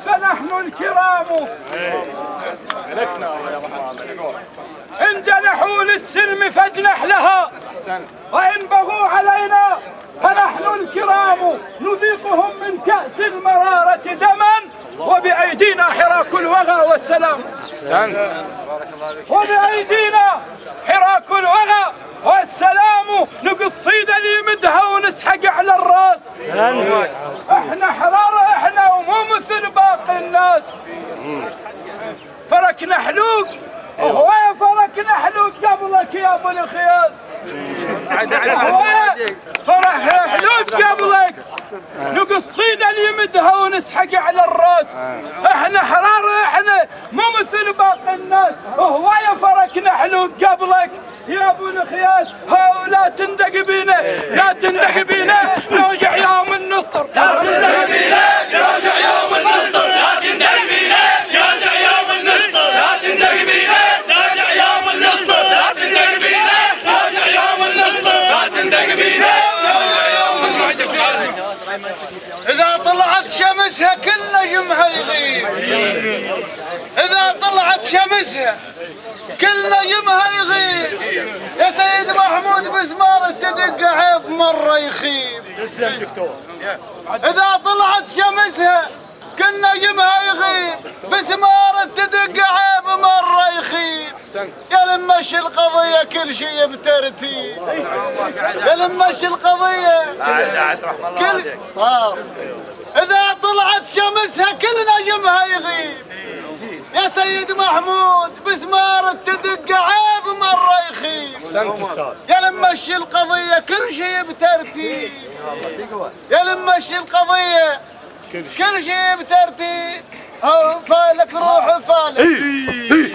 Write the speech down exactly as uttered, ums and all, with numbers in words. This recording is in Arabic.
فنحن الكرام إن جنحوا للسلم فاجنح لها، وإن بغوا علينا فنحن الكرام نذيقهم من كأس المرارة دما، وبأيدينا حراك الوغى والسلام. وبأيدينا حراك الوغى والسلام، نقصيد اللي يمدها ونسحق على الراس. احنا حرارة احنا ومو مثل باقي الناس. فركنا حلوق هو فركنا حلوق قبلك يا ابو الخياس. فرح حلوق قبلك نقصيد اللي يمدها ونسحق على الراس. احنا حرارة احنا مو مثل باقي الناس. هو يا فركنا حلوق قبلك يا ابو الخياس. لا تندق بينا لا تندق بينا نرجع يوم النصر. لا تندق بينا نرجع يوم النصر. لا تندق بينا نرجع يوم النصر. لا تندق بينا نرجع يوم النصر. لا تندق بينا نرجع يوم النصر. لا تندق بينا نرجع يوم النصر. إذا طلعت شمسها كل نجمها يغيب. إذا طلعت شمسها كل نجمها يغيب. يا سيد محمود بسمار تدق عيب مرة يخيب. تسلم دكتور. إذا طلعت شمسها كل نجمها يغيب. بسمار تدق عيب مرة يخيب. يا لمشي القضية كل شيء بترتيب. يا لمشي القضية كل صار. إذا طلعت شمسها كل نجمها يغيب. يا سيد محمود بسمار تدق عيب مرة يخيب. يا لمشي القضية كل شيء بترتيب. يا لمشي القضية كل شيء بترتيب. فالك روح فالك